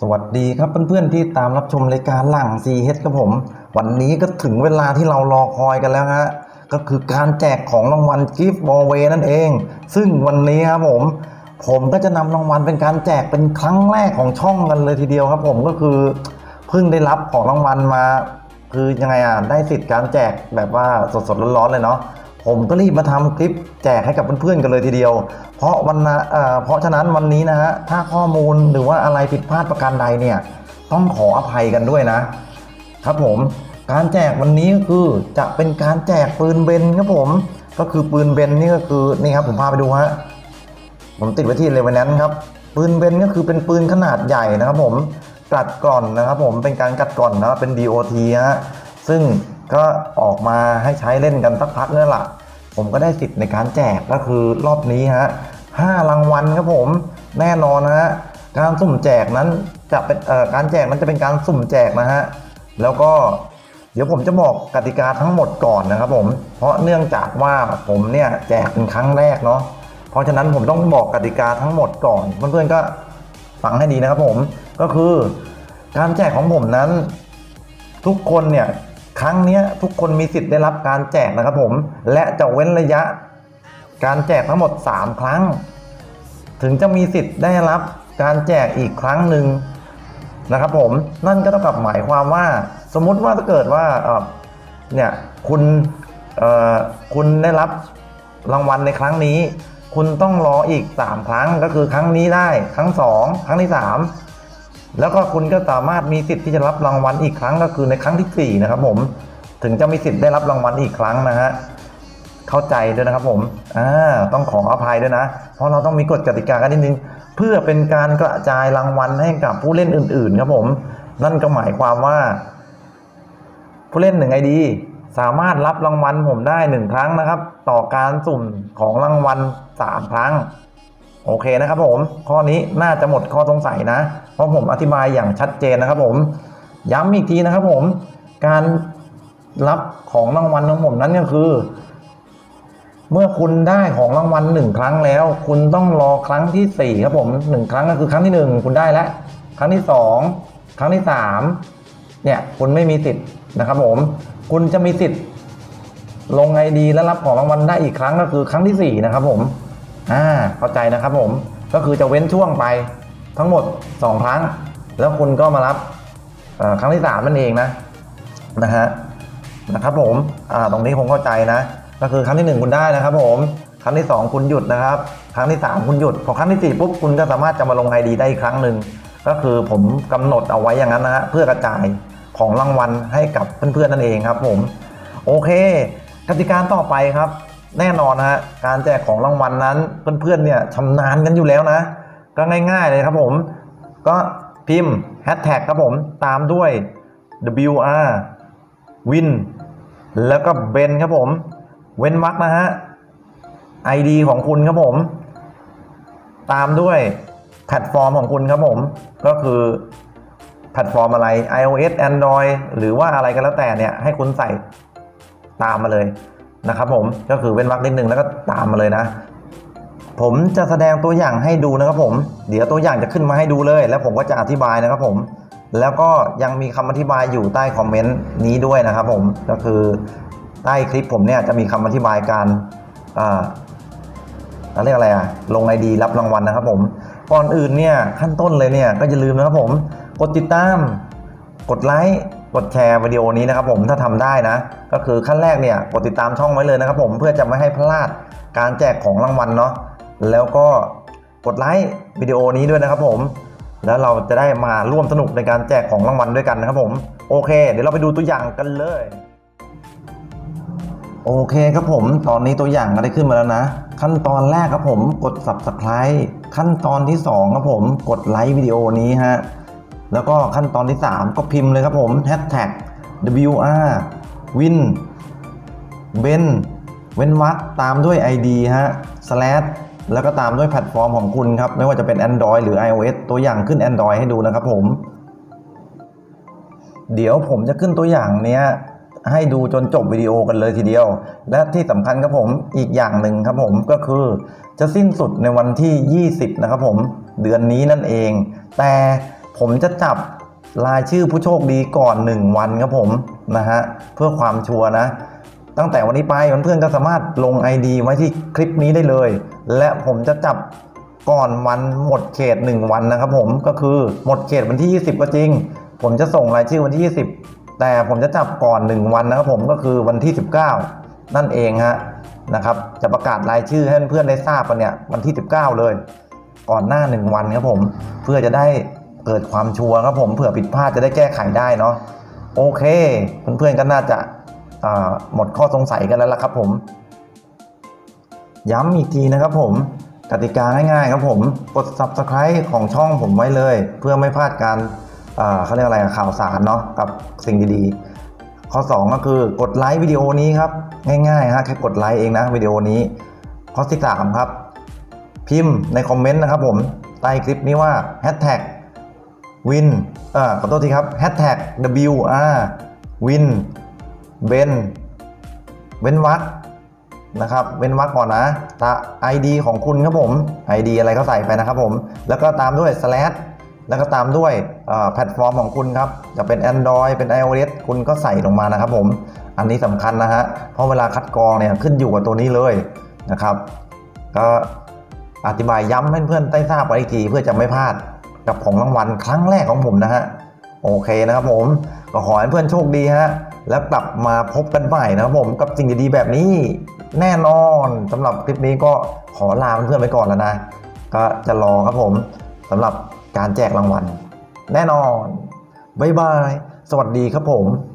สวัสดีครับเพื่อนๆที่ตามรับชมรายการหลัง CH ครับผมวันนี้ก็ถึงเวลาที่เรารอคอยกันแล้วฮะก็คือการแจกของรางวัล Gift Away นั่นเองซึ่งวันนี้ครับผมก็จะนำรางวัลเป็นการแจกเป็นครั้งแรกของช่องกันเลยทีเดียวครับผมก็คือเพิ่งได้รับของรางวัลมาคือยังไงได้สิทธิ์การแจกแบบว่าสดๆร้อนๆเลยเนาะผมก็รีบมาทำคลิปแจกให้กับเพื่อนๆกันเลยทีเดียวเพราะฉะนั้นวันนี้นะฮะถ้าข้อมูลหรือว่าอะไรผิดพลาดประการใดเนี่ยต้องขออภัยกันด้วยนะครับผมการแจกวันนี้ก็คือจะเป็นการแจกปืนเบนครับผมก็คือปืนเบนนี่ก็คือนี่ครับผมพาไปดูฮะผมติดไว้ที่เลเวลนั้นครับปืนเบนก็คือเป็นปืนขนาดใหญ่นะครับผมกัดกร่อนนะครับผมเป็นการกัดกร่อนนะเป็น DOT ฮะซึ่งก็ออกมาให้ใช้เล่นกันสักพักนั่นแหละผมก็ได้สิทธิ์ในการแจกก็คือรอบนี้ฮะ5รางวัลครับผมแน่นอนฮะการสุ่มแจกนั้นจะเป็นการแจกนั้นจะเป็นการสุ่มแจกนะฮะแล้วก็เดี๋ยวผมจะบอกกติกาทั้งหมดก่อนนะครับผมเพราะเนื่องจากว่าผมเนี่ยแจกเป็นครั้งแรกเนาะเพราะฉะนั้นผมต้องบอกกติกาทั้งหมดก่อนเพื่อนๆก็ฟังให้ดีนะครับผมก็คือการแจกของผมนั้นทุกคนเนี่ยครั้งนี้ทุกคนมีสิทธิ์ได้รับการแจกนะครับผมและจะเว้นระยะการแจกทั้งหมด3ครั้งถึงจะมีสิทธิ์ได้รับการแจกอีกครั้งหนึ่งนะครับผมนั่นก็ต้องหมายความว่าสมมุติว่าถ้าเกิดว่าเนี่ยคุณได้รับรางวัลในครั้งนี้คุณต้องรออีก3ครั้งก็คือครั้งนี้ได้ครั้ง2ครั้งที่3แล้วก็คุณก็สามารถมีสิทธิ์ที่จะรับรางวัลอีกครั้งก็คือในครั้งที่4นะครับผมถึงจะมีสิทธิ์ได้รับรางวัลอีกครั้งนะฮะเข้าใจด้วยนะครับผมต้องขออภัยด้วยนะเพราะเราต้องมีกฎกติกากันนิดนึงเพื่อเป็นการกระจายรางวัลให้กับผู้เล่นอื่นๆครับผมนั่นก็หมายความว่าผู้เล่น1 IDสามารถรับรางวัลผมได้1ครั้งนะครับต่อการสุ่มของรางวัล3ครั้งโอเคนะครับผมข้อนี้น่าจะหมดข้อสงสัยนะเพราะผมอธิบายอย่างชัดเจนนะครับผมย้ำอีกทีนะครับผมการรับของรางวัลของผมนั้นก็คือเมื่อคุณได้ของรางวัล1ครั้งแล้วคุณต้องรอครั้งที่4ครับผม1ครั้งก็คือครั้งที่1คุณได้แล้วครั้งที่2ครั้งที่3เนี่ยคุณไม่มีสิทธิ์นะครับผมคุณจะมีสิทธิ์ลง ID และรับของรางวัลได้อีกครั้งก็คือครั้งที่4นะครับผมเข้าใจนะครับผมก็คือจะเว้นช่วงไปทั้งหมด2ครั้งแล้วคุณก็มารับครั้งที่3นั่นเองนะครับผมตรงนี้ผมเข้าใจนะก็คือครั้งที่1คุณได้นะครับผมครั้งที่2คุณหยุดนะครับครั้งที่3คุณหยุดพอครั้งที่4ปุ๊บคุณก็สามารถจะมาลง ID ได้อีกครั้งหนึ่งก็คือผมกำหนดเอาไว้อย่างนั้นนะฮะเพื่อกระจายของรางวัลให้กับเพื่อนๆนั่นเองครับผมโอเคกติกาต่อไปครับแน่นอนฮะการแจกของรางวัลนั้นเพื่อนๆเนี่ยชำนาญกันอยู่แล้วนะก็ง่ายๆเลยครับผมก็พิมพ์แฮชแท็กครับผมตามด้วย WR Win แล้วก็เบนครับผมเว้นวรรคนะฮะ ID ของคุณครับผมตามด้วยแพลตฟอร์มของคุณครับผมก็คือแพลตฟอร์มอะไร iOS Android หรือว่าอะไรก็แล้วแต่เนี่ยให้คุณใส่ตามมาเลยนะครับผมก็คือเว้นวรรคนิดนึงแล้วก็ตามมาเลยนะผมจะแสดงตัวอย่างให้ดูนะครับผมเดี๋ยวตัวอย่างจะขึ้นมาให้ดูเลยแล้วผมก็จะอธิบายนะครับผมแล้วก็ยังมีคำอธิบายอยู่ใต้คอมเมนต์นี้ด้วยนะครับผมก็คือใต้คลิปผมเนี่ยจะมีคำอธิบายการเรียกอะไรลง ID รับรางวัลนะครับผมก่อนอื่นเนี่ยขั้นต้นเลยเนี่ยก็อย่าลืมนะครับผมกดติดตามกดไลค์กดแชร์วิดีโอนี้นะครับผมถ้าทำได้นะก็คือขั้นแรกเนี่ยกดติดตามช่องไว้เลยนะครับผมเพื่อจะไม่ให้พลาดการแจกของรางวัลเนาะแล้วก็กดไลค์วิดีโอนี้ด้วยนะครับผมแล้วเราจะได้มาร่วมสนุกในการแจกของรางวัลด้วยกันนะครับผมโอเคเดี๋ยวเราไปดูตัวอย่างกันเลยโอเคครับผมตอนนี้ตัวอย่างก็ได้ขึ้นมาแล้วนะขั้นตอนแรกครับผมกด Subscribe ขั้นตอนที่2ครับผมกดไลค์วิดีโอนี้ฮะแล้วก็ขั้นตอนที่3ก็พิมพ์เลยครับผมแฮชแท็ก WR Win เบนเว้นวรรคตามด้วย ID ฮะ slash แล้วก็ตามด้วยแพลตฟอร์มของคุณครับไม่ว่าจะเป็น Android หรือ iOS ตัวอย่างขึ้น Android ให้ดูนะครับผมเดี๋ยวผมจะขึ้นตัวอย่างเนี้ยให้ดูจนจบวิดีโอกันเลยทีเดียวและที่สำคัญครับผมอีกอย่างหนึ่งครับผมก็คือจะสิ้นสุดในวันที่20นะครับผมเดือนนี้นั่นเองแต่ผมจะจับรายชื่อผู้โชคดีก่อน1วันครับผมนะฮะเพื่อความชัวร์นะตั้งแต่วันนี้ไปเพื่อนๆก็สามารถลง ID ไว้ที่คลิปนี้ได้เลยและผมจะจับก่อนวันหมดเขต1วันนะครับผมก็คือหมดเขตวันที่20ก็จริงผมจะส่งรายชื่อวันที่20แต่ผมจะจับก่อน1วันนะครับผมก็คือวันที่19นั่นเองฮะนะครับจะประกาศรายชื่อให้เพื่อนๆได้ทราบกันเนี่ยวันที่19เลยก่อนหน้า1วันครับผมเพื่อจะได้เกิดความชัวร์ครับผมเผื่อผิดพลาดจะได้แก้ไขได้เนาะโอเคเพื่อนๆก็น่าจะหมดข้อสงสัยกันแล้วล่ะครับผมย้ำอีกทีนะครับผมกติกาง่ายๆครับผมกด Subscribe ของช่องผมไว้เลยเพื่อไม่พลาดการเขาเรียกอะไรข่าวสารเนาะกับสิ่งดีๆข้อ2ก็คือกดไลค์วิดีโอนี้ครับง่ายๆฮะแค่กดไลค์เองนะวิดีโอนี้ข้อที่3ครับพิมพ์ในคอมเมนต์นะครับผมใต้คลิปนี้ว่า #win ขอโทษทีครับ #WR win เว้นวรรคนะครับเว้นวรรคก่อนนะID ของคุณครับผม ID อะไรก็ใส่ไปนะครับผมแล้วก็ตามด้วย slash แล้วก็ตามด้วยแพลตฟอร์มของคุณครับจะเป็น Android เป็น iOS คุณก็ใส่ลงมานะครับผมอันนี้สำคัญนะฮะเพราะเวลาคัดกรองเนี่ยขึ้นอยู่กับตัวนี้เลยนะครับก็อธิบายย้ำให้เพื่อนได้ทราบไว้อีกทีเพื่อจะไม่พลาดกับของรางวัลครั้งแรกของผมนะฮะโอเคนะครับผมก็ขอให้เพื่อนโชคดีฮะแล้วกลับมาพบกันใหม่นะครับผมกับสิ่งดีๆแบบนี้แน่นอนสำหรับคลิปนี้ก็ขอลาเพื่อนๆไปก่อนแล้วนะก็จะรอครับผมสำหรับการแจกรางวัลแน่นอนบ๊ายบายสวัสดีครับผม